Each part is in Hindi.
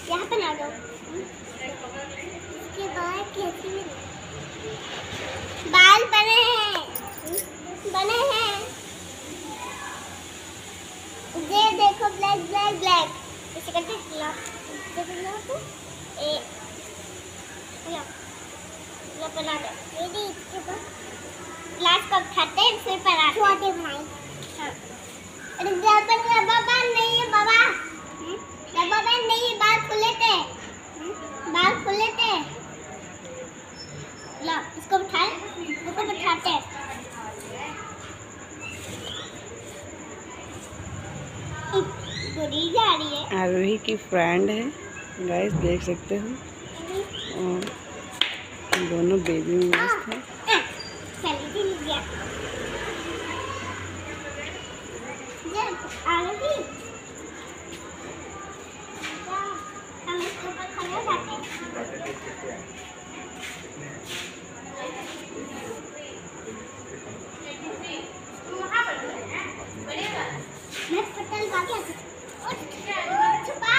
यहाँ पे ना दो। इसके बाल कैसे बाल बने हैं, बने हैं। ये देखो ब्लैक ब्लैक ब्लैक। इसे करके लो तो ए लो बना दो। ये दी इसके बाद ग्लास को उठाते हैं फिर बना छोटे भाई। हाँ रब्बर बैंड नहीं है बाबा, रब्बर बैंड नहीं है, बाल खुले थे, बाल खुले थे। लो इसको उठाए, इसको उठाते हैं। गुड़ी जा रही है। आरोही की फ्रेंड है गाइस, देख सकते हो। और दोनों बेबी में मस्त है। आरोही हम इसके ऊपर खड़े हो जाते हैं। मैं पटल भाग गया छुपा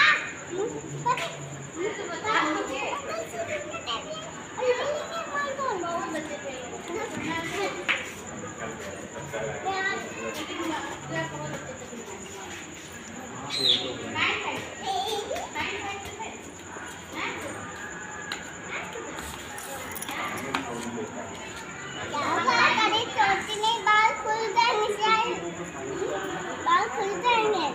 बाल खुल जाएंगे।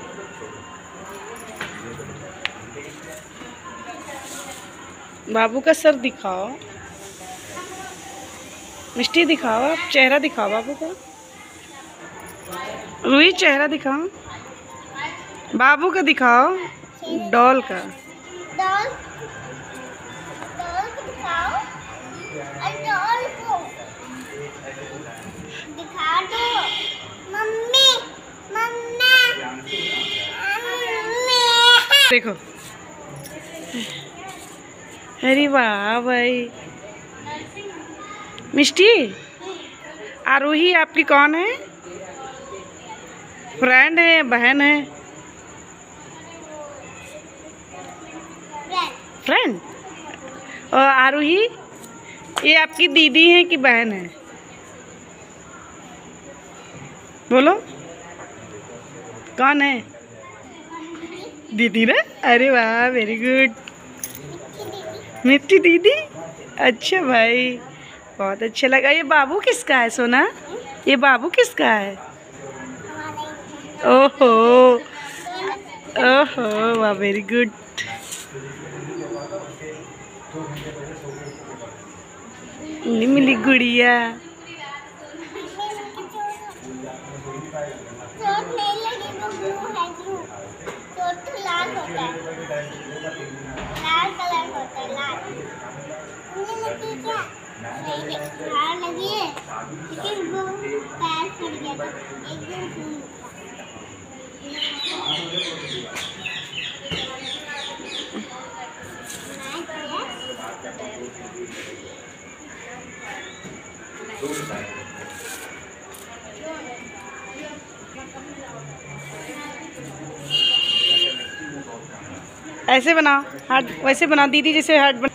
बाबू का सर दिखाओ, मिष्टी दिखाओ, आप चेहरा दिखाओ बाबू का। रूही चेहरा दिखाओ, बाबू का दिखाओ, डॉल का। डॉल डॉल को दिखाओ और डॉल को दिखा दो। मम्मी मम्मी मम्मी देखो, अरे वाह भाई। मिष्टी, आरोही आपकी कौन है? फ्रेंड है, बहन है? फ्रेंड। और आरोही ये आपकी दीदी है कि बहन है? बोलो कौन है? दीदी ना? अरे वाह, वेरी गुड। मिट्टी दीदी, अच्छा भाई, बहुत अच्छा लगा। ये बाबू किसका है सोना? ये बाबू किसका है? ओहो ओहो, वाह वेरी गुड। मिली गुड़िया। चोट नहीं लगी, वो ब्लू है, ब्लू चोट तो लाल होता है, लाल कलर होता है, लाल नहीं लगी क्या? नहीं लाल लगी है, लेकिन वो पैर फट गया था एकदम खून। ऐसे बनाओ हार्ट, वैसे बनाओ दीदी जैसे हार्ट बना।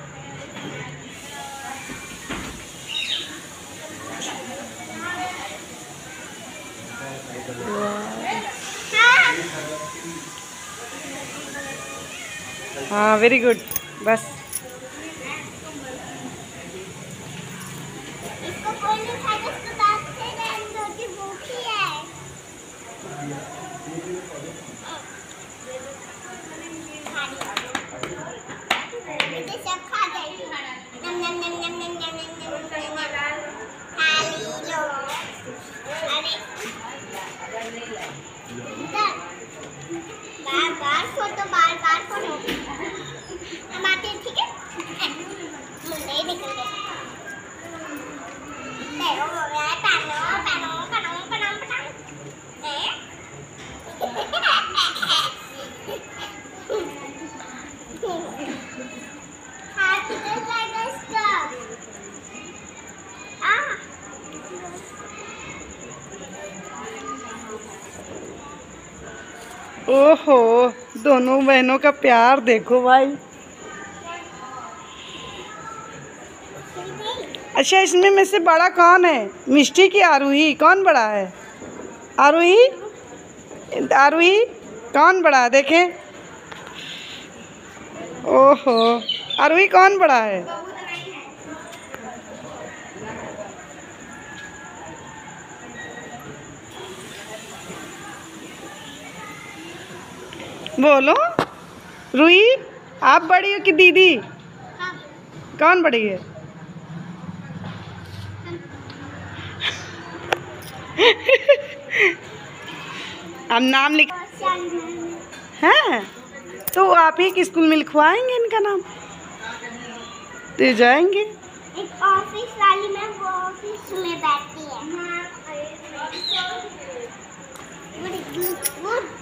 हाँ वेरी गुड, बस। इसको कोई नहीं खाएगा, इसको दांत से रहने दो कि भूखी है। इसे सब खा जाएगी। नम नम नम नम नम नम नम नम नम खा लो। अरे इधर बार बार फोटो, बार बार फोटो। हम आते हैं, ठीक है? नहीं दिखते। देखो यार, पानो पानो पानो पानो पानो। ओहो, दोनों बहनों का प्यार देखो भाई। अच्छा, इसमें में से बड़ा कौन है, मिष्टी की आरोही? कौन बड़ा है? आरोही, आरोही कौन बड़ा है? देखे। ओहो, आरोही कौन बड़ा है? बोलो रूही, आप बड़ी हो कि दीदी? कौन बड़ी है? अब नाम लिख हैं तो आप ही के स्कूल में लिखवाएंगे इनका नाम, तो जाएंगे। एक ऑफिस वाली में, वो ऑफिस में बैठती है।